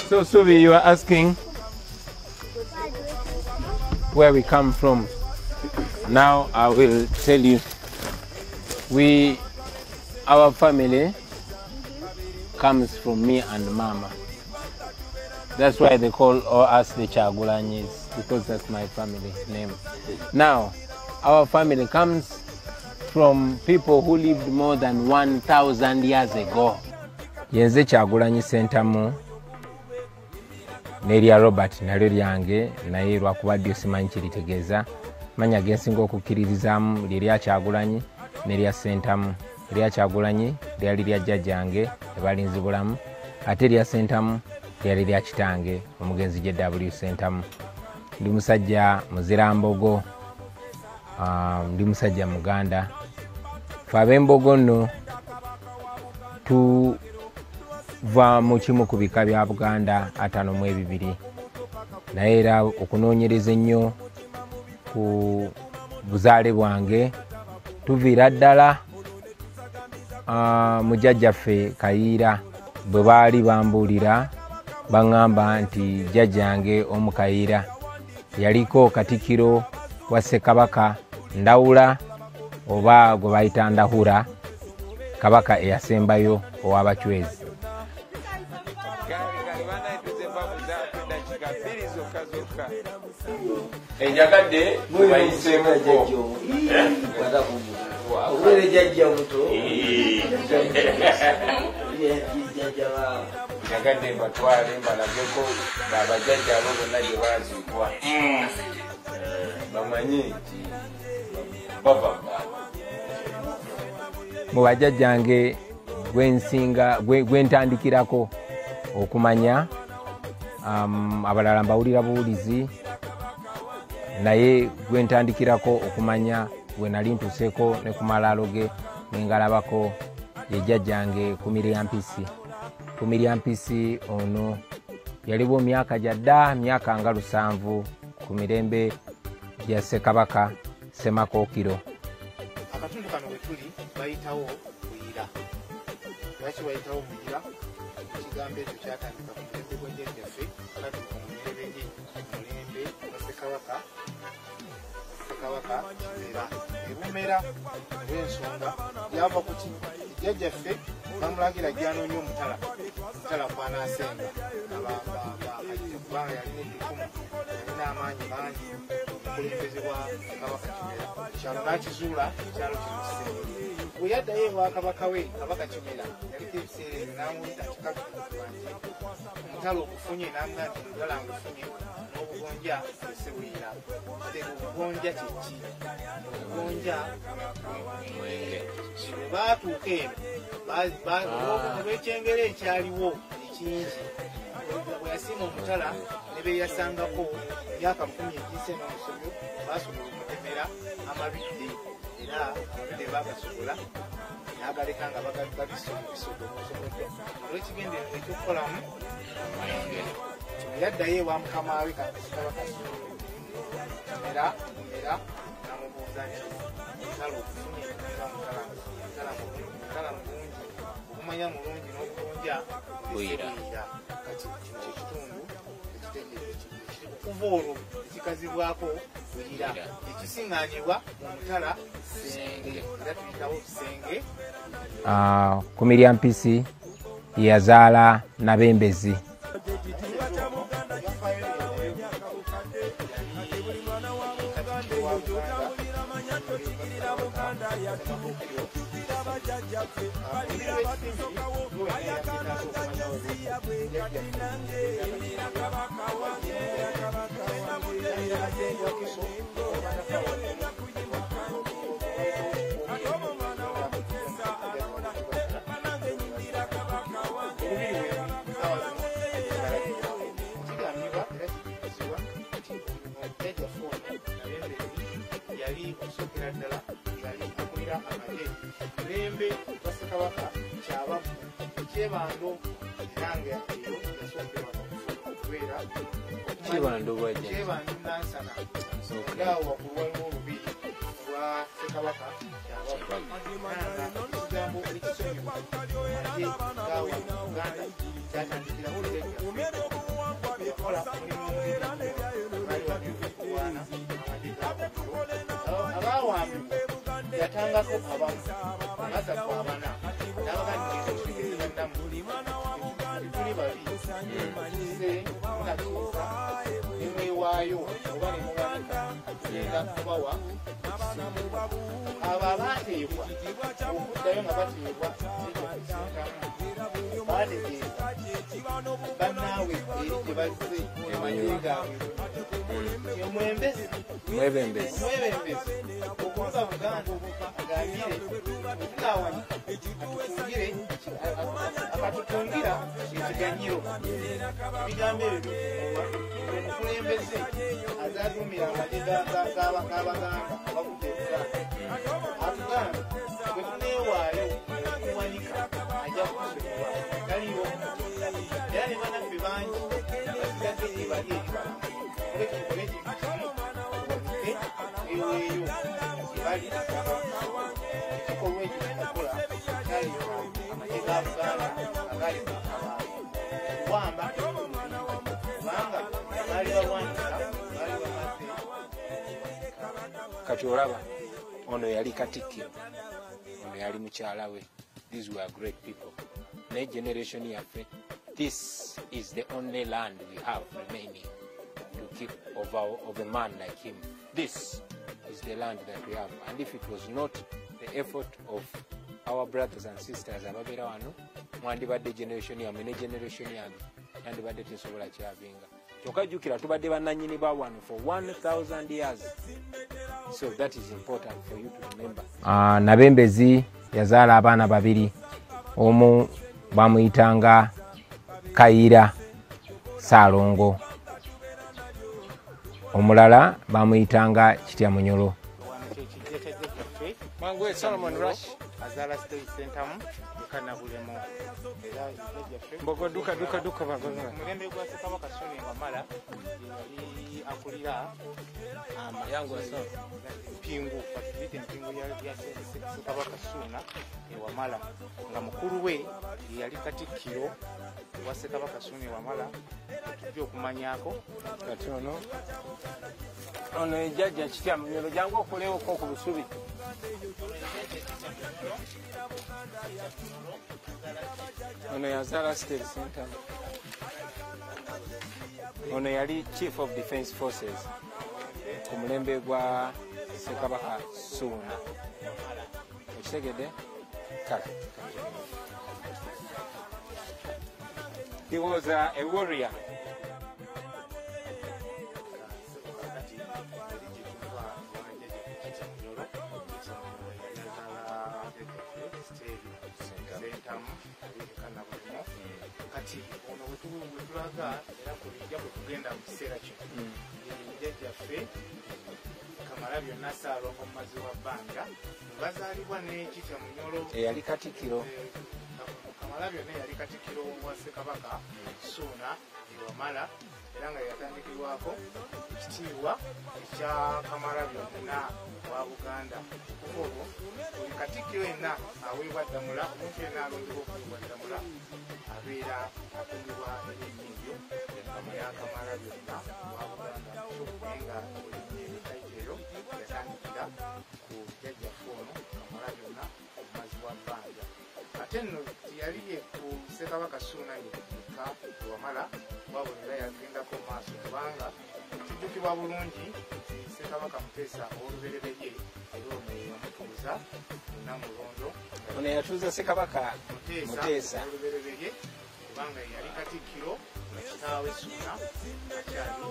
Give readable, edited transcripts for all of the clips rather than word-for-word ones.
So Subi, you are asking where we come from. Now I will tell you. Our family comes from me and Mama. That's why they call us the Chagulanyis, because that's my family name. Now, our family comes from people who lived more than 1,000 years ago. Yenze Chagulanyi Sentamu, Neria Robert nalyo lyange naye lwakubadde osimanyi kiritegeza manya gensinga okukkiririzamu lirya Kyagulanyi nerya Sentamu. Lirya Kyagulanyi lyali lya jjajjange ebalinzi bulamu, ate lya Sentamu lyali lya kitange omugenzi JW Sentamu. Ndi musajja muzira mbogo, ndi musajja muganda. Ffe ab'embogo nno tuva mu kimu ku bika bya Buganda 52, naye era okunoonyereza ennyo ku buzaale bwange tuviira ddala mujjajjaffe Kayiira bwe baali bambuulira baŋŋamba nti jjajjange omu Kayiira yaliko Katikkiro wa Ssekabaka Ndawula oba gwe bayita Ndahura, kabaka eyasembayo ow'Abachwezi. Enjagadde mubayiseemuko obwere jjajja muto njagadde mbatwale mbalageko abajjajja abo bonna gye baaziikwa bamanyi nti bava mu bajjajjange gwentandikirako okumanya. Abalala mbawulira buwulizi, naye gwentandikirako okumanya gwe nali ntuseeko ne ku malaalo ge nengalabako ye jjajjange Kumirya Mpisi. Ono yaliwo myaka gyadda, myaka nga 7 ku mirembe gya Ssekabaka Ssemakookiro. Akatundu kano we tuli bayitawo Buyira. Lwaki bayitawo Buyira? Ekigambo ekyo kyatandika ku mulembe gw'enjajjaffe kati ku mulembe gwa Ssekabaka Kimera. Ebumera olw'ensonga byava ku ki? Jjajjaffe bamulagira gy'anoonya omutala kw'anaasenga kubanga yalina ebikumu, yalina amaanyi mangi omukulembeze bwa Kabaka Kimera. Ekyalo n'akizuula, ekyalo kino kisenga. Bwe yaddayo ew'akabaka we Kabaka Kimera yaliko ebiseera ebyo n'amuyita kikakutubanje omutala ogufunye n'amuga nti omutala ngufunye n'obugonja esse Buyira. Obugonja kye ki? Obugonja mwenge. Bwe baatuuka eno olw'ekyengera ekyaliwo ekingi, bwe yasiima omutala ne beeyasangako myaka 10 egiyise n'omusobyo baasobola okutemera amabidde, era amabidde baagasobola n'agaleka nga babisoboddwa olw'ekigendererwa ekyokukolamu amwenge. Yaddayo ewa mukama we Kabaka Kimera n'amubuuza nti omutala ogufunye omutala mulungi, okumanya mulungi n'obugonja Buyira. Kati kino kyekitundu okuva olwo ekikazibwako Buyira, ekisiŋŋaanibwa mu mutala Senge, era tuyitawo Senge. Kumirya Mpisi yazaala Nabembezi. Chebando Nansana. Ngawa kuwaliwo olubiri wa Ssekabaka ekigambo ekisonyiwa ate gaawa Uganda kyatandikira ku yakola omulimu abawambi yatangako abamu amaza ku abana n'abagandigezamu tuli babiri se munatuuka nemwewaayo oba nemuganika genda kubawa abo abateebwa okuddayo nga bateebwa bategeeza bannaawe eri gye bazze amanye gaabwe mwebembezi okuvuga Buganda agambire okutawanya atutungire akatutungira ekiganyiro ebigambo ebyo omukulembeze azatumira amagye g'Abaganda abavudde Buganda bwe tuneewaayo okuwanika ajja kukusonyiwa taliyo era ne bannaffe bangi basigadde ebali ekibala olekikole ekintu kimu wanike eweeyo ebali ekikolwa ekyo kinakola kyali amagye ga Buganda agali kuwamba kubanga baali bawanika baali bamaze kati olaba ono yali Katikkiro ono yali mukyala we. These were great people. Ne generation yaffe, this is the only land we have remaining to keep of a man like him. This is the land that we have, and if it was not the effort of our brothers and sisters ababeera wano mwandibadde generation yammwe ne generation yange yandibadde tesobola kyabinga. Kyokka jjukira tubadde bannannyini ba wano for 1000 years. So that is important for you to remember. Nabembezi yazaala abaana babiri. Omu bamuyitanga Kayira Saalongo, omulala bamuyitanga Kitya Munyolo. Mangwe Solomon Rush azaala State Centamu Kanabulemo era Mbogo duka bagoza. Mulembe gwa Ssekabaka Ssuuna Wamala yali akulira Yangu asoma mpingu facility mpingu ya Ssekabaka Ssuuna Wamala nga mukulu we yali Katikkiro wa Ssekabaka Ssuuna Wamala tujja okumanyako kati ono ejjajja Kitya Munyolo jangu okulewoko ku busubi. Ono yazaala State Centamu. Ono yali Chief of Defence Forces ku mulembe gwa Ssekabaka Ssuuna. Okitegedde? Kale. He was a warrior. Kati ono wetulaga era kulijja kugenda mu kiseera kino jjajjaffe Kamalabyonna Saalongo mumazi wa bbanja bazaalibwa ne Kitya Munyolo Eyali Katikkiro. Kamalabyonna yali Katikkiro wa Ssekabaka Ssuuna Wamala era nga yatandikirwako ekitiibwa ekya Kamalabyonna wa Buganda. Kuba olwo buli Katikkiro yenna aweebwa ddamula, omuntu yenna alondebwa okuweebwa ddamula abeera atundibwa erinnya eryo ya Kamalabyonna wa Buganda. Naye nga erinnya yatandikira ku jjajjaffe ono Kamalabyonna omumazi wa bbanja. Ate nno teyali ye ku Ssekabaka Ssuuna yekka Wamala wabula era yagendako maaso kubanga kijjukirwa bulungi Ssekabaka Muteesa ow'olubereberye era ono yamutuuza Namulondo. Ono yatuuza Ssekabaka Muteesa ow'olubereberye kubanga yali Katikkiro nga kitaawe Ssuuna akyali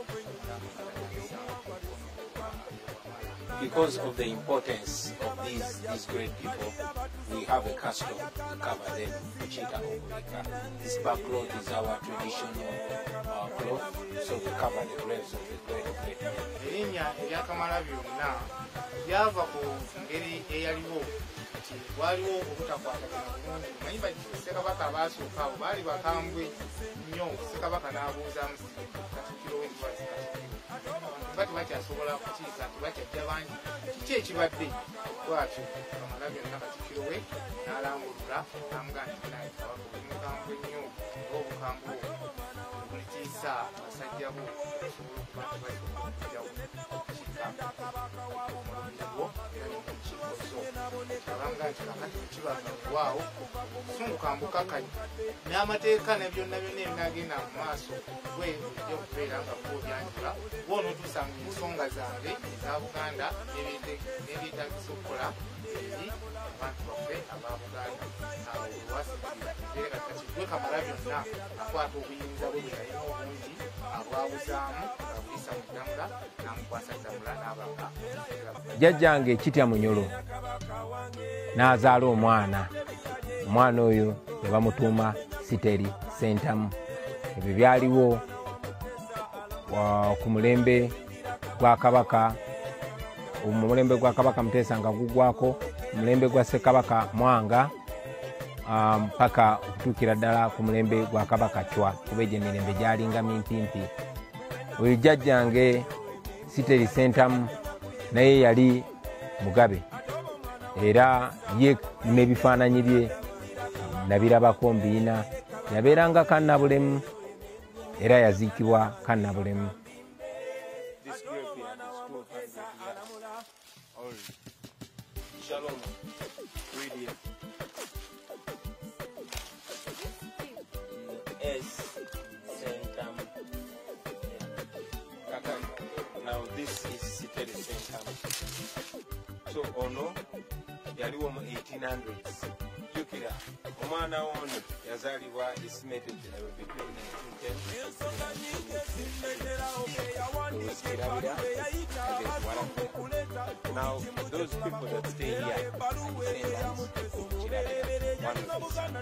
because of the importance of these great people, we have a custom to cover them, Chita Okulika. This backcloth is our traditional cloth, so we cover the graves of the great people. Erinnya erya Kamalabyonna lyava ku ngeri eyaliwo nti waliwo obutakwatagana bulungi. Manyi Ssekabaka abaasooka abo baali bakambwe nnyo. Ssekabaka n'abuuza Katikkiro we Katikkiro kyokka tebakyasobola kukiika tebakyajja bangi kiki ekibadde bwatyo amala byonna Katikkiro we n'alangulula n'amugaa nti naye kabaka oli mukambwe nnyo ng'obukambwe obwo bulitiisa basajja bo osobola okuba nti bajawo okukiika omulubirwo era nemukiiko zo abamugaa nti kakati bwekibangagwawo sunguka mbukakkanyi n'amateeka ne byonna byonna ebinagenda mu maaso gwe ojja okubeera nga gwobyanjula gwonootusanga ensonga zange eza Buganda n'ebyetagisa okukola eri abantu baffe aba Buganda olwasigire kati gwe Kamala byonna akwata obuyinza bwe bwe yalina obungi abwabuzaamu abuyisa mu ddamula n'amukwasa ddamula n'abanga jjajjange Kitya Munyolo n'azaala omwana oyo ne bamutuuma Siteri Ssentamu. Ebyo byaliwo ku mulembe gwa Kabaka, omulembe gwa Kabaka Muteesa nga gugwako, omulembe gwa Ssekabaka Mwanga mpaka okutuukira ddala ku mulembe gwa Kabaka Chwa, kuba egyo emirembe gyalinga mimpimpi. Oyo jjajjange Siteri Ssentamu naye yali mugabe, era ye n'ebifaananyi bye nabirabako mbiina. Yabeeranga kannabulemu era yaziikibwa kannabulemu. Now this is Siteri Ssentamu. So ono yaliwo mu 1800s. Jukira omwana ono yazaalibwa estimated between 1910 Now those people that stay here are descendants of Kirabira, one of his sons.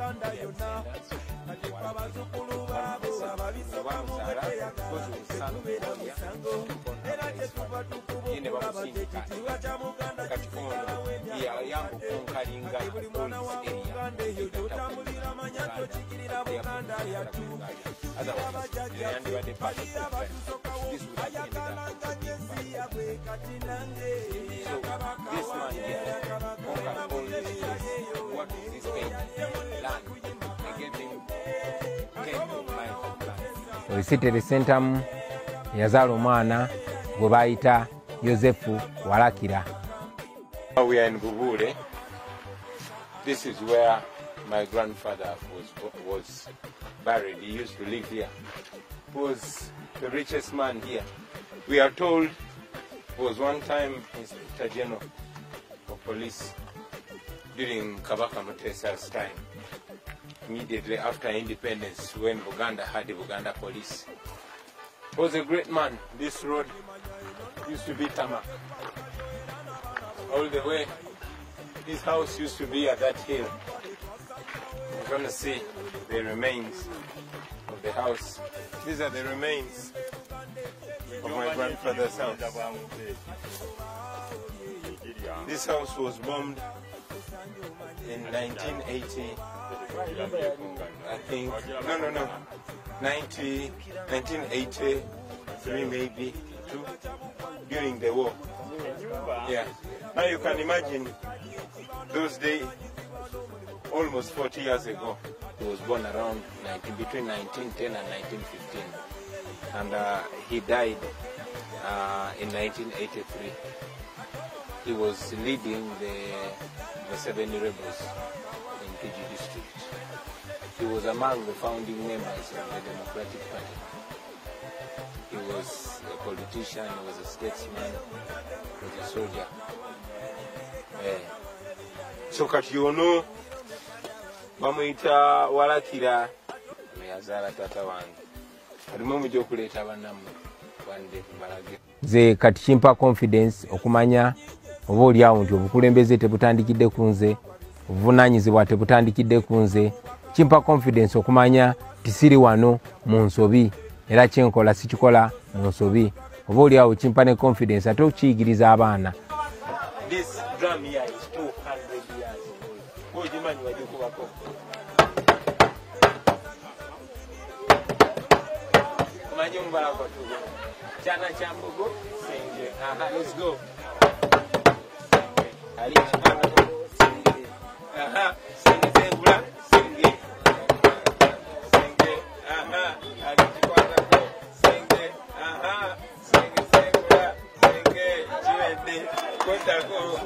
Siteri Ssentamu yazaala omwana gwe bayita Yosefu Walakira. We are in Bubule. This is where my grandfather was buried. He used to live here. He was the richest man here. We are told he was one time Inspector General of Police during Kabaka Muteesa's time, immediately after independence, when Buganda had the Buganda Police. He was a great man. This road used to be tarmac all the way. His house used to be at that hill. You're going to see the remains of the house. These are the remains of my grandfather's house. This house was bombed in 1980, I think. No. 1983 maybe, too, during the war. Yeah. Now you can imagine those days, almost 40 years ago. He was born around between 1910 and 1915, and he died in 1983. He was leading the 7 rebels in Kiji district. He was among the founding members of the Democratic Party. He was a politician, he was a statesman, he was a soldier. So kati ono bamuyita Walakira yazaala tata wange. Alimu mujja okuleeta bannammwe wande kubalage. Nze kati kimpa confidence okumanya oba oliawo nti obukulembeze tebutandikidde ku nze, obuvunaanyizibwa tebutandikidde ku nze. Kimpa confidence okumanya tisiri wano mu nsobi, era kyenkola sikikola mu nsobi. Oba oliawo kimpa ne confidence ate okiyigiriza abaana. This drum here is 200 years old. Ojimanyi wajukubako. Manyi mubalako tugo. Chana cha mbogo senge. Aha, let's go. Ali chana senge. Aha, senge tengula senge. Senge. Aha, ali chikwatako senge. Aha, senge tengula senge. Chiwende kotako.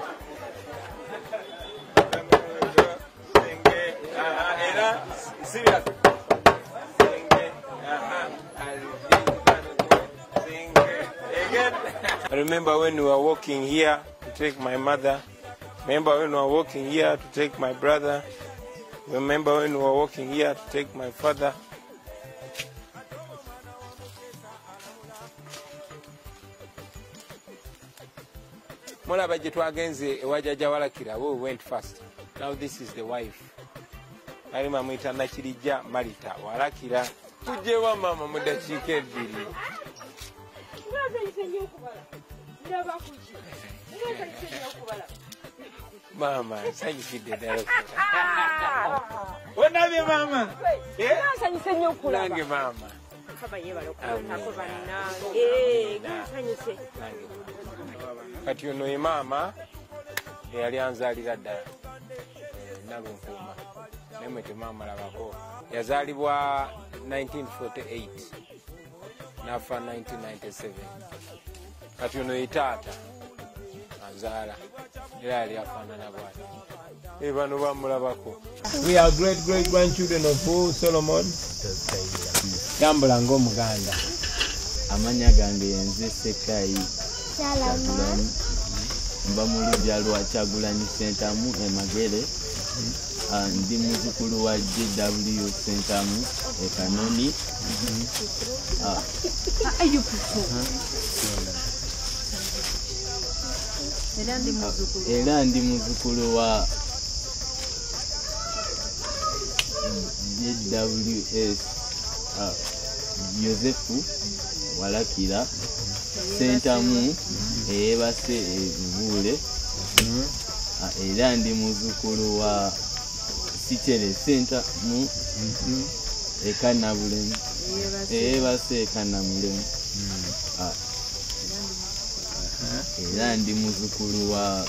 Senge. Aha, era serious. I remember when we were walking here to take my mother. Remember when we were walking here to take my brother. Remember when we were walking here to take my father. Mulaba gye twagenze ewajaja walakira, we went first. Now this is the wife. Alima mwita Nakirijja Marita walakira. Tujewa mama mu dakiika ebbiri. Mama, nsanyukidde ddala. Ondabye mama? Nsanyuse nnyo okulaba. Nange mama. Kati ono ye maama eyali anzaalira ddala. Nalunkuuma. Naye mwe temwamalabako. Yazaalibwa 1948. Nafa 1997. Kati ono ye taata anzaala era yali afaanana bw'ati. Bano bamulabako. We are great grandchildren of who? Solomon. Tambula ng'Omuganda. Amanya gange nze Sekayi Kyagulanyi. Mba mu luggya lwa Kyagulanyi Sentamu e Magere. Ndi muzzukulu wa JW Sentamu e Kanoni. Era ndi muzzukulu wa JWS Yosefu walakira Sentamu eyebase ebuule. Era ndi muzzukulu wa Sichere Sentamu ekanabulemu eyebase ekanamulemu. Era ndi muzzukulu wa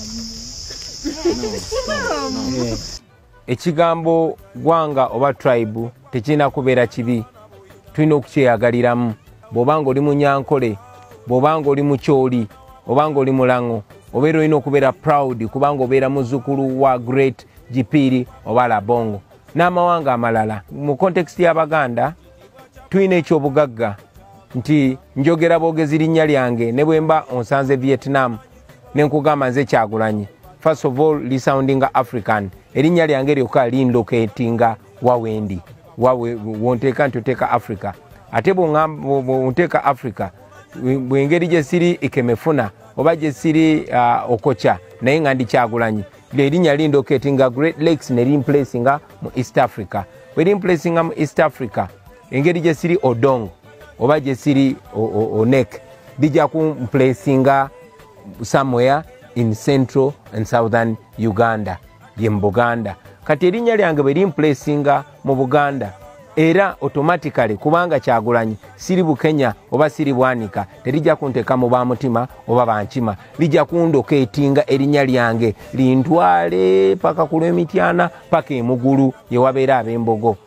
ekigambo gwanga oba tribe tekirina kubeera kibi, tulina okukyeyagaliramu. Bw'obanga oli Munyankole, bw'obanga oli Mukyoli, obanga oli Mulango, obeera olina okubeera proud kubanga obeera muzzukulu wa Great Jipiri oba Labongo n'amawanga amalala. Mu context y'Abaganda tulina ekyobugagga nti njogera boogezi linnya lyange ne bwe mba onsanze Vietnam ne nkugamba nze Kyagulanyi. First of all, lisounding African. Erinnya lyange lyokka linlocatinga wawendi. Wonteeka ntoteeka Africa. Ate bwonteeka Africa, bwengeri gye siri Ikemefuna oba gye siri Okocha naye nga ndi Kyagulanyi. Erinnya linlocatinga Great Lakes ne limplacinga mu East Africa. Bwe limplacinga mu East Africa, engeri gye siri Odong oba gye siri Onek lijja kumplacinga somewhere in Central and Southern Uganda, ye mu Buganda. Kati erinnya lyange bwe limplacinga mu Buganda era automatically kubanga Kyagulanyi siri Bukenya oba siri Bwanika terijja kunteeka mu Bamutima oba Bankima, lijja kundoketinga erinnya lyange lintwale paka ku Lwemityana paka Emugulu ye wabeera ab'Embogo.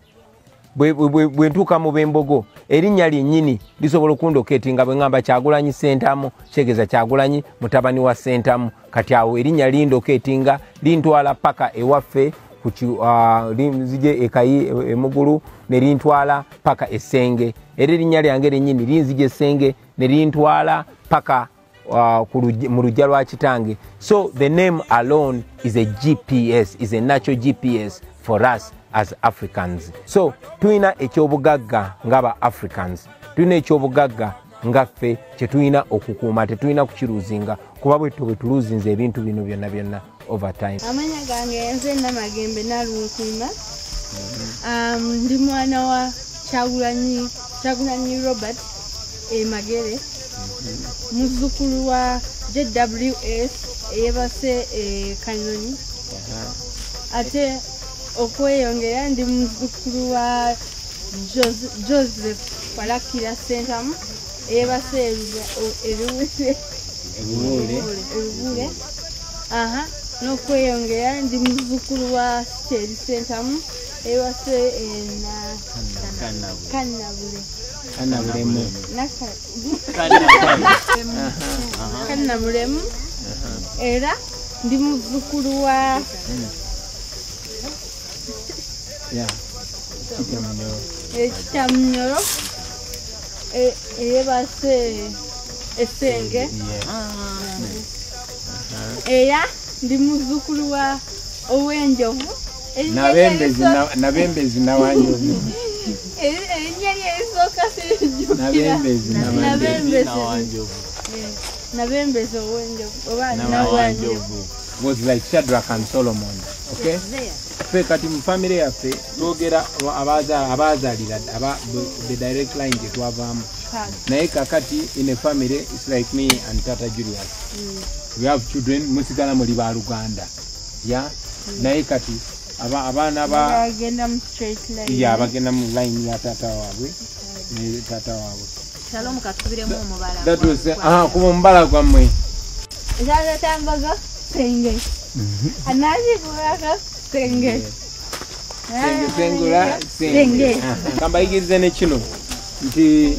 Bwe ntuuka mu b'Embogo erinnya lyennyini lisobola okundoketinga bwe ngamba Kyagulanyi Sentamu, kyegeeza Kyagulanyi mutabani wa Sentamu. Kati awo erinnya lindoketinga lintwala paka ewaffe linzije ekayi Emugulu ne lintwala paka Essenge. Era erinnya lyange lyennyini linzije Essenge ne lintwala paka mu luggya lwa kitange. So the name alone is a GPS, is a natural GPS for us as Africans. So tulina ekyobugagga ng'aba Africans, tulina ekyobugagga ngaffe kye tulina okukuuma, tetulina kukiruzinga kuba bwe tuluzinze ebintu bino byonna over time. Amanya gange nze Namagembe Nalunkuuma. Ndi mwana wa Kyagulanyi Robert Magere, muzzukulu wa JWS eyebase Kanoni. Ate okweyongera ndi muzzukulu wa Joseph Walakira Sentamu eyebase Erubule. Aha, n'okweyongera ndi muzzukulu wa Steri Sentamu eyebase Kannabulemu era ndi muzzukulu wa Kitamunyoro eyebase Essenge era ndi muzzukulu wa Ow'Enjovu Nabembezi nawanjovu erinnya ly'erisooka sirijjukira Nabembezi Ow'Enjovu oba Nawanjovu was like Shadrach and Solomon. Okay? Fe kati mu family yaffe twogera abazalira the direct line gye twavaamu naye kakati in a family it's like me and Tata Julius. We have children musigala muli ba Luganda. Yeah? Naye kati abaana bagenda mu straight line. Yeah, bagenda mu line ya tata waabwe ne tata waabwe. Shalom katubiremu omubala. That was kuba mbala gwammwe. Ezala tambaga Senge. Anazi kulaka Senge. Senge. Kambayigirize ne kino nti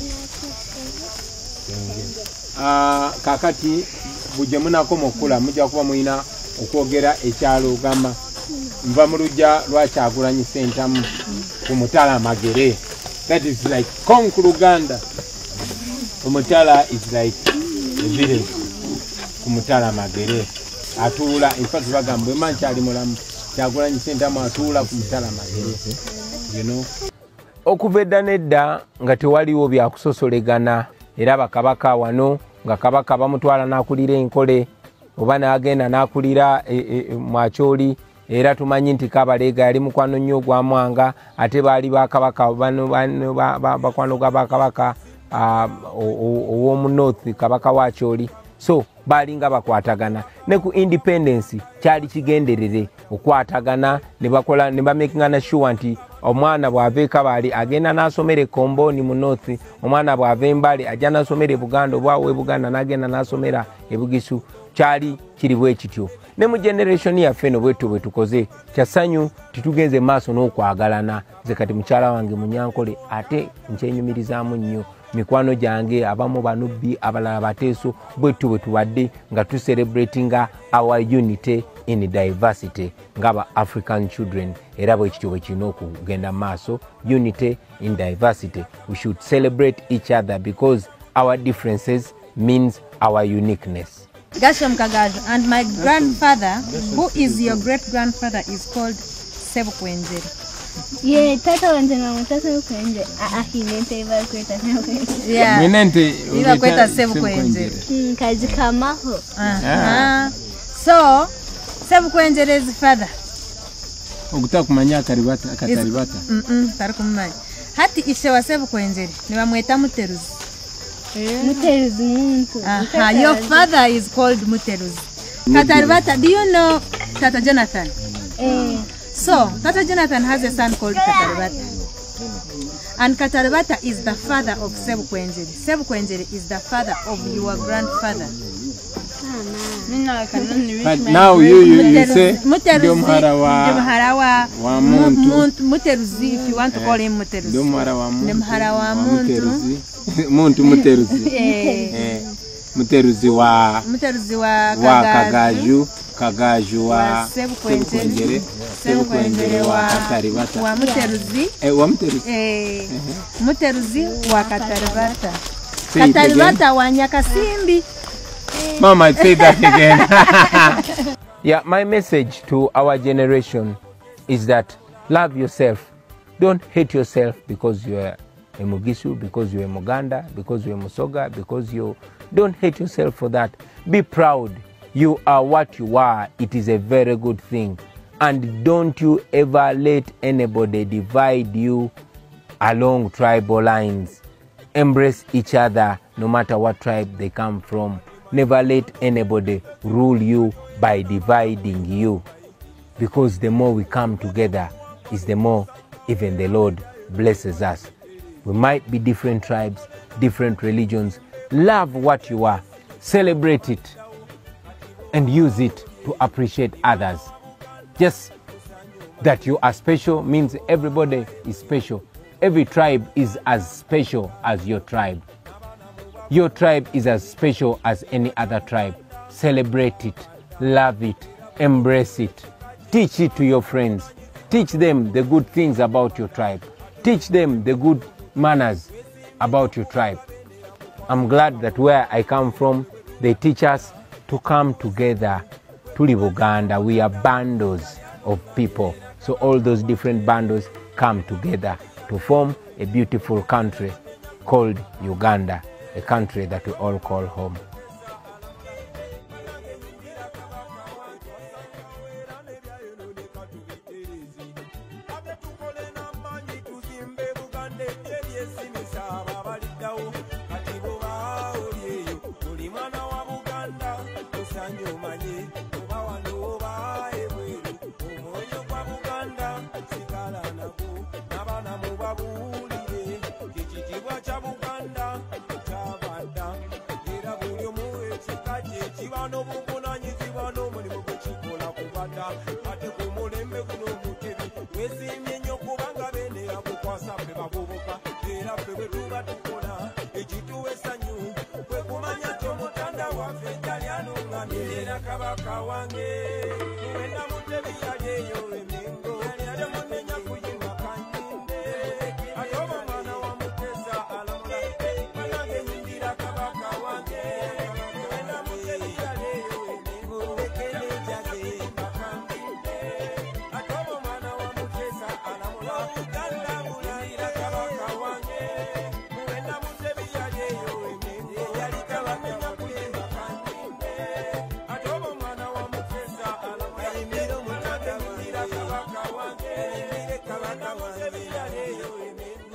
kakati buje munakoma okula mujja kuba muyina okwogera ekyalo gamba nva mu lujja lwa Kyagulanyi Sentamu ku Mutala Magere. That is like Konku Luganda. Mutala is like a village ku Mutala Magere. Atuula in fact bagamba manchi ali mulamu Kyagulanyi Sentamu atuula ku Mutala Magere. You know, okuva edda nedda nga tewaliwo byakusosolegana era bakabaka wano nga kabaka bamutwala n'akulira enkole oba n'agenda n'akulira Mwacholi era tumanyi nti Kabalega yali mukwano nnyo gwa Mwanga ate baali bakabaka bakwano gwa bakabaka ow'omu North kabaka wa Choli. So balinga bakwatagana ne ku independence kyali kigenderere okwatagana ne bakola ne bamekingana sure nti omwana bw'ave Kabale agenda n'asomere Komboni mu North, omwana bw'ave Mbale ajja n'asomere Buganda obwawe Buganda n'agenda n'asomera Ebugisu. Kyali kiri bwe kityo ne mu generation yaffe no bwetu bwe tukoze kyasanyu titugenze maaso n'okwagalana. Nze kati mukyala wange Munyankole ate nkyenyumirizaamu nnyo mikwano gyange abamu banubbi abalala bateeso bwetu bwe tubadde nga tu celebratinga our unity in diversity ngaba African children era bwe kityo bwe kirina okugenda maaso. Unity in diversity, we should celebrate each other because our differences means our uniqueness. Gasham Kagaju, and my grandfather, who is your great grandfather, is called Sebukwenjeri. Yeah, Tata wanje na mutasa kwenje. Hinente iba kweta Sebukwenjeri. Yeah. Minente Iba kweta Sebukwenjeri. Kazi kamaho. So, Sebukwenjeri's father. Okutaka kumanya Kataribata. Tarikumanya. Hati ishe wa Sebukwenjeri ni bamweta Muteruzi. Muteruzi muntu. Your father is called Muteruzi. Kataribata, do you know Tata Jonathan? So, Tata Jonathan has a son called Kataribata. And Kataribata is the father of Sebukwenjeri. Sebukwenjeri is the father of your grandfather. But now you say Muharawa Muteruzi, if you want to call him Muteruzi. Muharawa Muntu Muteruzi. Muteruzi wa Kagaju wa Sebukwenjeri wa Kataribata. Wa Muteruzi. Muteruzi wa Kataribata. Kataribata wa Nyakasimbi. Mama, say that again. Yeah, my message to our generation is that love yourself. Don't hate yourself because you are a Mugisu, because you are Muganda, because you are Musoga, because you don't hate yourself for that. Be proud. You are what you are. It is a very good thing. And don't you ever let anybody divide you along tribal lines. Embrace each other no matter what tribe they come from. Never let anybody rule you by dividing you. Because the more we come together is the more even the Lord blesses us. We might be different tribes, different religions. Love what you are, celebrate it, and use it to appreciate others. Just that you are special means everybody is special. Every tribe is as special as your tribe. Your tribe is as special as any other tribe. Celebrate it, love it, embrace it. Teach it to your friends. Teach them the good things about your tribe. Teach them the good manners about your tribe. I'm glad that where I come from, they teach us to come together. Tuli Buganda, we are bundles of people. So all those different bundles come together to form a beautiful country called Uganda, a country that we all call home.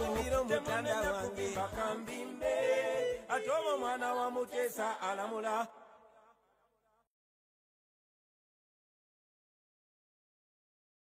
Atomo mwana wa Mutesa alamula